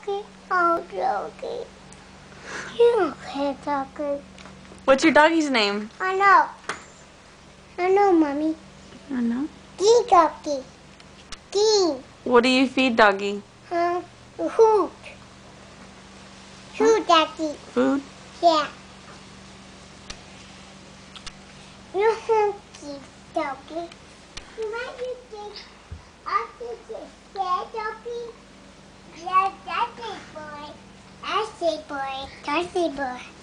doggy. Oh, doggy. You okay, doggy. What's your doggy's name? I know. I know, Mommy. I know. Gee, doggy. Gee. What do you feed doggy? Food. Food, Daddy. Food? Yeah. You're hungry, doggy. What do you think? I think it's fair, doggy. Yeah, that's it, boy. That's it, boy. That's it, boy.